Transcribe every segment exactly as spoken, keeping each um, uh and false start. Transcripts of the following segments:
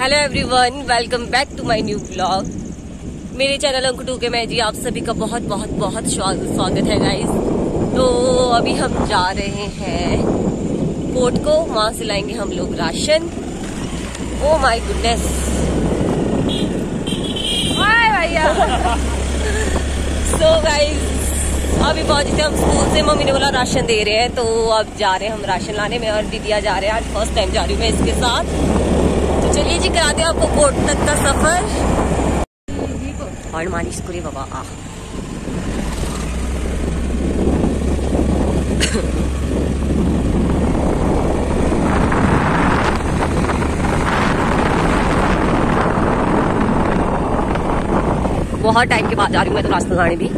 Hello everyone, welcome back to my new blog. मेरे channel Anku to K में जी आप सभी का बहुत बहुत बहुत स्वागत है गाइस। तो अभी हम जा रहे हैं कोर्ट को, वहां से लाएंगे हम लोग राशन। ओ माय गुडनेस, हाय भैया। सो गाइस अभी पहुंचे थे हम स्कूल से, मम्मी ने बोला राशन दे रहे हैं, तो अब जा रहे हैं हम राशन लाने में। और दीदिया जा रहे हैं, आज फर्स्ट टाइम जा रही हूँ मैं इसके साथ। तो चलिए जी, कराते हैं आपको कोर्ट तक का सफर। और मालिश करे बाबा आ बहुत टाइम के बाद जा रही हूँ मैं तो रास्ता गाड़ी भी।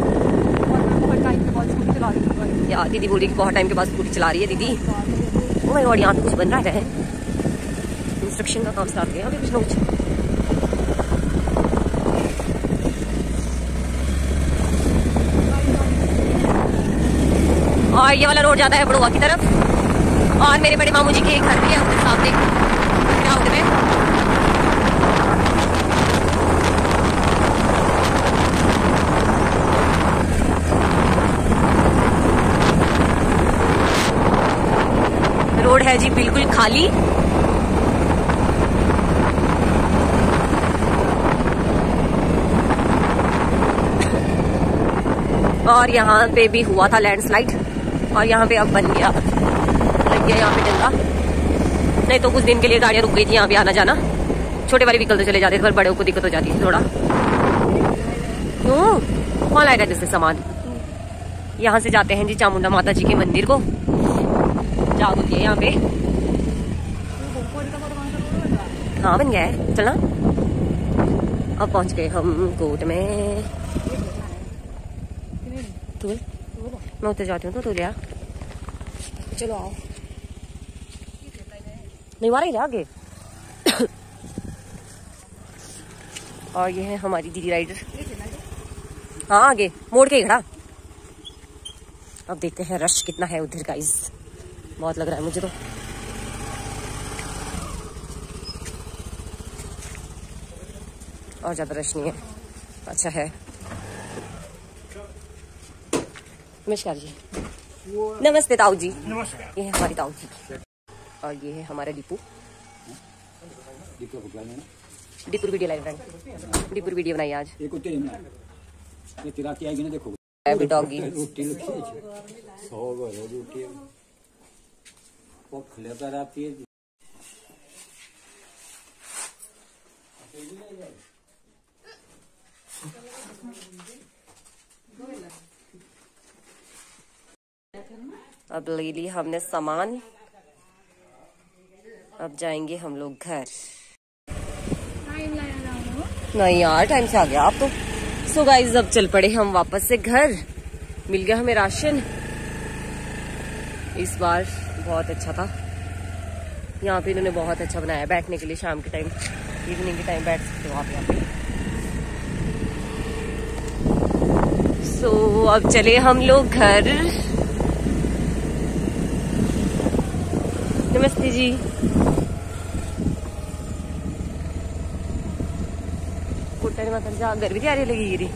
यार दीदी बोल रही कि बहुत टाइम के बाद स्कूटी चला रही है दीदी। ओ माय गॉड, यहाँ पे कुछ बन रहा है, कंस्ट्रक्शन का काम स्टार्ट किया अभी कुछ ना कुछ। और ये वाला रोड जाता है बड़ुआ की तरफ, और मेरे बड़े मामू जी के घर भी है उधर सामने ग्राउंड में। रोड है जी बिल्कुल खाली। और यहाँ पे भी हुआ था लैंडस्लाइड, और यहाँ पे अब बन गया, लग गया यहाँ पे डंगा। नहीं तो कुछ दिन के लिए गाड़ियाँ रुक गई थी यहाँ पे आना जाना। छोटे वाले व्हीकल तो चले जाते थे, पर बड़े को दिक्कत हो जाती थी थोड़ा। क्यों, कौन लाएगा जैसे सामान। यहाँ से जाते हैं जी चामुंडा माता जी के मंदिर को, जाग होती है यहाँ पे। हाँ बन गया है, चलना। अब पहुंच गए हम कोर्ट में। तू मैं उतर जाती हूँ तो तू लिया, चलो आओ। नहीं मारा ही आगे। और ये है हमारी दीदी राइडर। हाँ आगे मोड़ के खड़ा। अब देखते हैं रश कितना है उधर गाइस, बहुत लग रहा है मुझे तो। और ज्यादा रश नहीं है, अच्छा है। नमस्कार जी। नमस्ते ताऊ जी। नमस्कार। ये है हमारी ताऊ जी, और ये है हमारा दीपू। दीपुर वीडियो लाइव रहा, दीपुर वीडियो बनाई आज। अभी डॉगी अब ले ली हमने सामान, अब जाएंगे हम लोग घर। नहीं यार, टाइम से आ गया आप तो। सो गाइस अब चल पड़े हम वापस से घर। मिल गया हमें राशन, इस बार बहुत अच्छा था। यहाँ पे इन्होंने बहुत अच्छा बनाया बैठने के लिए, शाम के टाइम, इवनिंग के टाइम बैठ सकते हो आप यहाँ पे। सो so, अब चले हम लोग घर। नमस्ते जी। कोटा माता जा घर भी तैयारी लगी गिरी।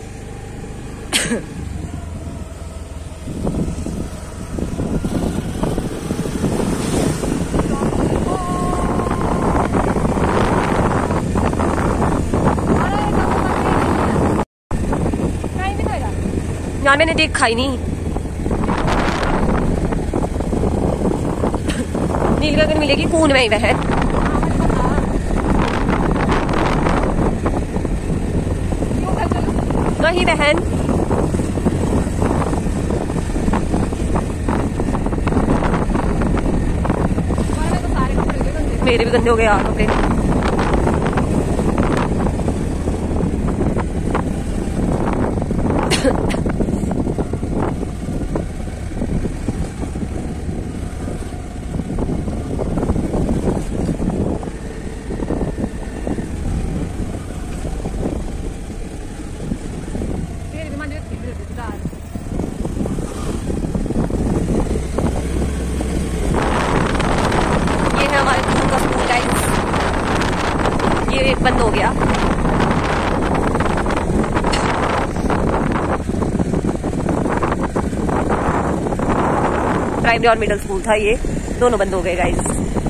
यार मैंने देखा ही नहीं। नील गगन मिलेगी कून में ही बहन। वही बहन। मेरे भी गंदे हो गए यार कपड़े। गेट बंद हो गया। प्राइमरी और मिडिल स्कूल था, ये दोनों बंद हो गए गाइस।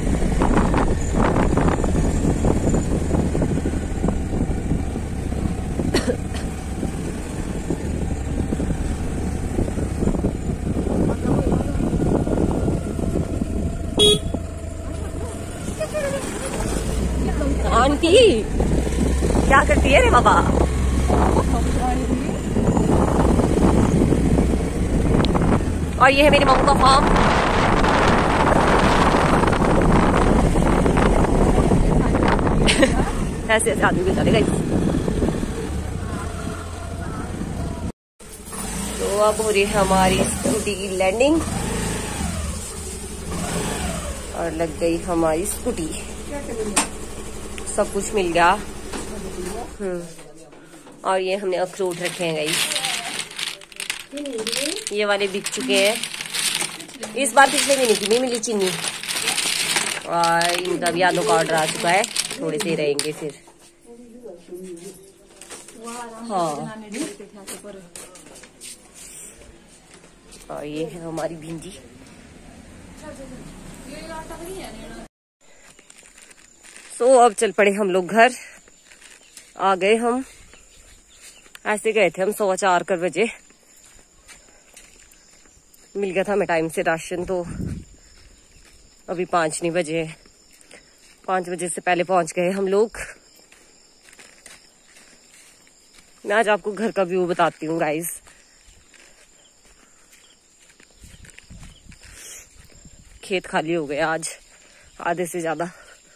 आंटी क्या करती है रे बाबा? और ये है मेरी मम्मी का फार्म। ऐसे ऐसे आदमी भी चलेगा। तो अब हो रही है हमारी स्कूटी की लैंडिंग और लग गई हमारी स्कूटी। सब कुछ मिल गया। हम्म और ये हमने अखरोट रखे हैं गाइस, ये वाले बिक चुके हैं। इस बार पिछले महीने की नहीं मिली चीनी और इनका भी आधो का ऑर्डर आ चुका है, थोड़े से रहेंगे फिर। हाँ और ये है हमारी भिंडी। सो so, अब चल पड़े हम लोग घर। आ गए हम, ऐसे गए थे हम सवा चार कर बजे। मिल गया था हमें टाइम से राशन, तो अभी पाँच नहीं बजे। पाँच बजे से पहले पहुंच गए हम लोग। मैं आज आपको घर का व्यू बताती हूँ गाइस। खेत खाली हो गए आज आधे से ज्यादा।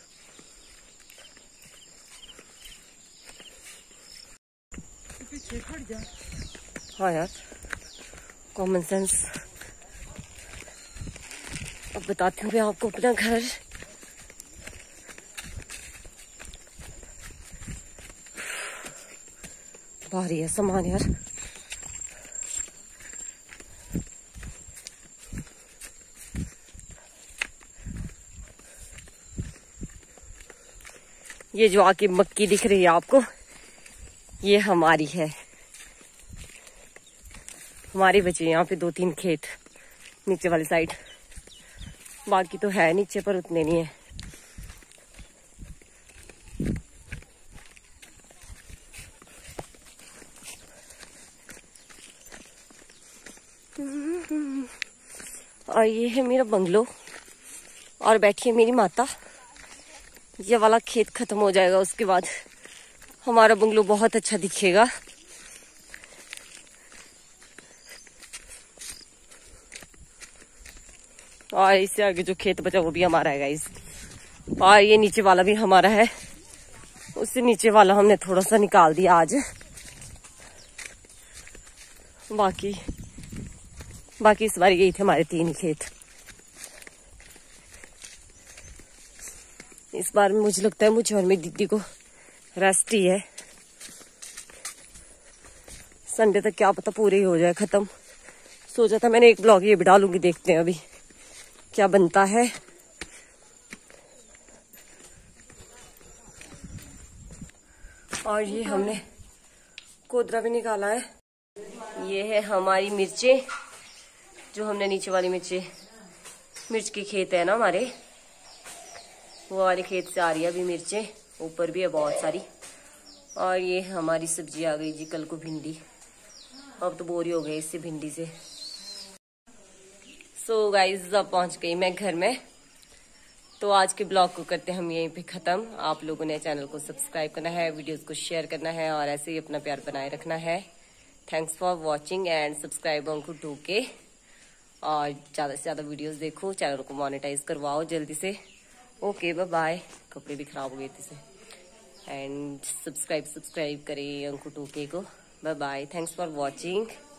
हाँ यार, कॉमन सेंस। अब बताती हूँ मैं आपको अपना घर। भारी है सामान यार। ये जो आके मक्की दिख रही है आपको, ये हमारी है। हमारे बचे यहाँ पे दो तीन खेत नीचे वाली साइड, बाकी तो है नीचे पर उतने नहीं है। और ये है मेरा बंगलो और बैठी है मेरी माता। ये वाला खेत खत्म हो जाएगा, उसके बाद हमारा बंगलो बहुत अच्छा दिखेगा। और इससे आगे जो खेत बचा वो भी हमारा है गाइस। और ये नीचे वाला भी हमारा है। उससे नीचे वाला हमने थोड़ा सा निकाल दिया आज। बाकी बाकी इस बार यही थे हमारे तीन ही खेत। इस बार मुझे लगता है मुझे और मेरी दीदी को रेस्ट ही है। संडे तक क्या पता पूरे ही हो जाए खत्म। सोचा था मैंने एक ब्लॉग ये भी डालूंगी, देखते हैं अभी क्या बनता है। और ये हमने कोदरा भी निकाला है। ये है हमारी मिर्चें, जो हमने नीचे वाली मिर्चें, मिर्च के खेत है ना हमारे, वो वाले खेत से आ रही है अभी मिर्चें। ऊपर भी है बहुत सारी। और ये हमारी सब्जी आ गई जी कल को, भिंडी। अब तो बोरी हो गई इससे भिंडी से। सो so गाइज, अब पहुंच गई मैं घर में। तो आज के ब्लॉग को करते हम यहीं पे खत्म। आप लोगों ने चैनल को सब्सक्राइब करना है, वीडियोस को शेयर करना है और ऐसे ही अपना प्यार बनाए रखना है। Thanks for watching and subscribe Anku to K. और ज्यादा से ज्यादा वीडियोस देखो, चैनल को मोनेटाइज करवाओ जल्दी से। Okay bye bye. कपड़े भी खराब हो गए थे एंड सब्सक्राइब सब्सक्राइब करें अंकु टू के को। Bye bye. Thanks for watching.